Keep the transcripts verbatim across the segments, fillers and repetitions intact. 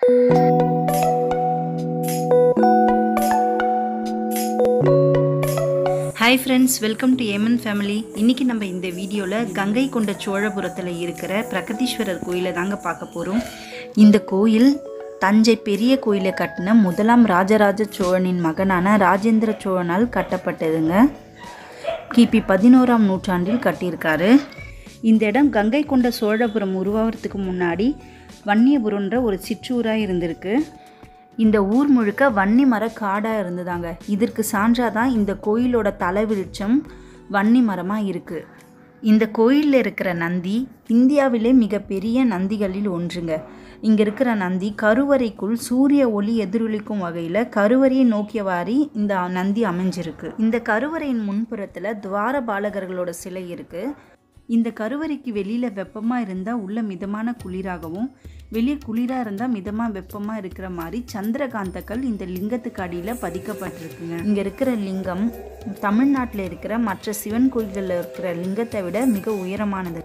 Hi friends, welcome to Hemant family. இன்னைக்கு நம்ம இந்த வீடியோல கங்கை கொண்ட சோழபுரத்துல இருக்கிற பிரகதீஸ்வரர் கோயிலை தாங்க பார்க்க போறோம். இந்த கோயில் தஞ்சை பெரிய கோயிலை கட்டின முதலாம் ராஜராஜ சோழனின் மகனான ராஜேந்திர சோழனால் கட்டப்பட்டதுங்க. கிபி பதினோராம் நூற்றாண்டில் கட்டியிருக்காரு. இந்த இடம் கங்கை கொண்ட சோழபுரம் உருவாகிறதுக்கு முன்னாடி வன்னியபுரம்ன்ற ஒரு சிற்றூராக இருந்திருக்கு. இந்த ஊர் முழுக்க வன்னி மர காடாக இருந்ததாங்க. இதற்கு சான்றாதான் இந்த கோயிலோட தலைவிருட்சம் வன்னி மரமாக இருக்குது. இந்த கோயிலில் இருக்கிற நந்தி இந்தியாவிலே மிகப்பெரிய நந்திகளில் ஒன்றுங்க. இங்கே இருக்கிற நந்தி கருவறைக்குள் சூரிய ஒளி எதிரொலிக்கும் வகையில் கருவறையை நோக்கியவாறு இந்த நந்தி அமைஞ்சிருக்கு. இந்த கருவறையின் முன்புறத்தில் துவார பாலகர்களோட சிலை இருக்குது. இந்த கருவறைக்கு வெளியில் வெப்பமாக இருந்தால் உள்ள மிதமான குளிராகவும், வெளியே குளிராக இருந்தால் மிதமாக வெப்பமாக இருக்கிற மாதிரி சந்திரகாந்தக்கள் இந்த லிங்கத்துக்கு அடியில் பதிக்கப்பட்டிருக்குங்க. இங்கே இருக்கிற லிங்கம் தமிழ்நாட்டில் இருக்கிற மற்ற சிவன் கோயில்களில் இருக்கிற லிங்கத்தை விட மிக உயரமானது.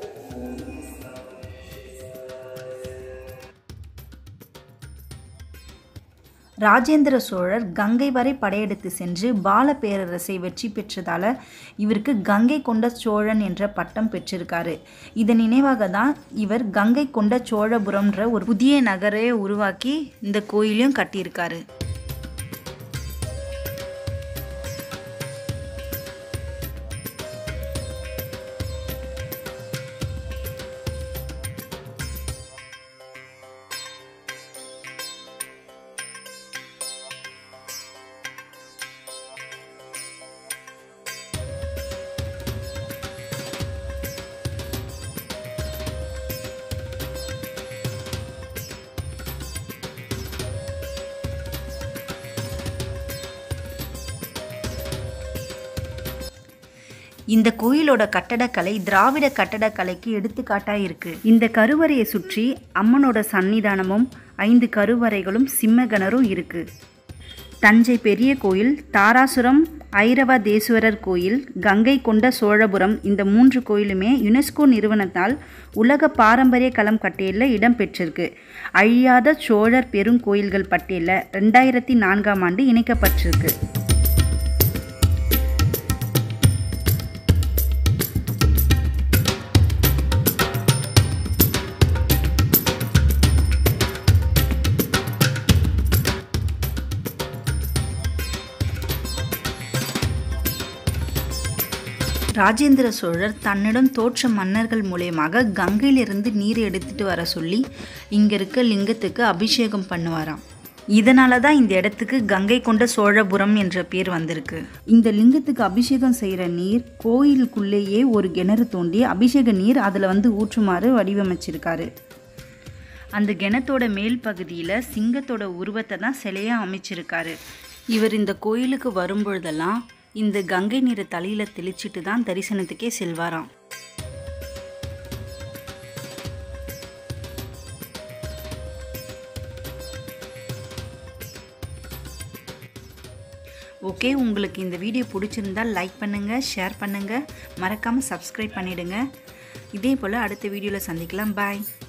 ராஜேந்திர சோழர் கங்கை வரை படையெடுத்து சென்று பால பேரரசை வெற்றி பெற்றதால் இவருக்கு கங்கை கொண்ட சோழன் என்ற பட்டம் பெற்றிருக்காரு. இதன் நினைவாக தான் இவர் கங்கை கொண்ட சோழபுரம்ன்ற ஒரு புதிய நகரை உருவாக்கி இந்த கோயிலையும் கட்டியிருக்காரு. இந்த கோயிலோட கட்டடக்கலை திராவிட கட்டடக்கலைக்கு எடுத்துக்காட்டாக இருக்குது. இந்த கருவறையை சுற்றி அம்மனோட சன்னிதானமும் ஐந்து கருவறைகளும் சிம்மகணரும் இருக்குது. தஞ்சை பெரிய கோயில், தாராசுரம் ஐரவதேஸ்வரர் கோயில், கங்கை கொண்ட சோழபுரம் இந்த மூன்று கோயிலுமே யுனெஸ்கோ நிறுவனத்தால் உலக பாரம்பரிய களம் பட்டியலில் இடம் பெற்றிருக்கு. அழியாத சோழர் பெருங்கோயில்கள் பட்டியலில் ரெண்டாயிரத்தி நான்காம் ஆண்டு இணைக்கப்பட்டிருக்கு. ராஜேந்திர சோழர் தன்னிடம் தோற்ற மன்னர்கள் மூலயமாக கங்கையிலிருந்து நீர் எடுத்துட்டு வர சொல்லி இங்கே இருக்க லிங்கத்துக்கு அபிஷேகம் பண்ணுவாராம். இதனால தான் இந்த இடத்துக்கு கங்கை கொண்ட சோழபுரம் என்ற பேர் வந்திருக்கு. இந்த லிங்கத்துக்கு அபிஷேகம் செய்கிற நீர் கோயிலுக்குள்ளேயே ஒரு கிணறு தோண்டி அபிஷேக நீர் அதில் வந்து ஊற்றுமாறு வடிவமைச்சிருக்காரு. அந்த கிணத்தோட மேல் பகுதியில் சிங்கத்தோட உருவத்தை தான் சிலையாக அமைச்சிருக்காரு. இவர் இந்த கோயிலுக்கு வரும்பொழுதெல்லாம் இந்த கங்கை நீரை தலையில் தெளிச்சிட்டு தான் தரிசனத்துக்கே செல்வாராம். ஓகே, உங்களுக்கு இந்த வீடியோ பிடிச்சிருந்தால் லைக் பண்ணுங்கள், ஷேர் பண்ணுங்கள், மறக்காமல் சப்ஸ்கிரைப் பண்ணிவிடுங்க. இதே போல் அடுத்த வீடியோவில் சந்திக்கலாம். பாய்.